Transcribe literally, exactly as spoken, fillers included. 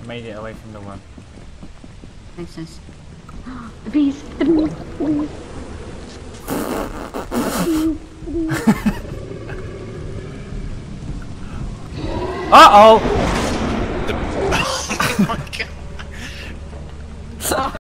Made it away from the one. Nice, nice. The bees! The bees! The bees! Uh oh!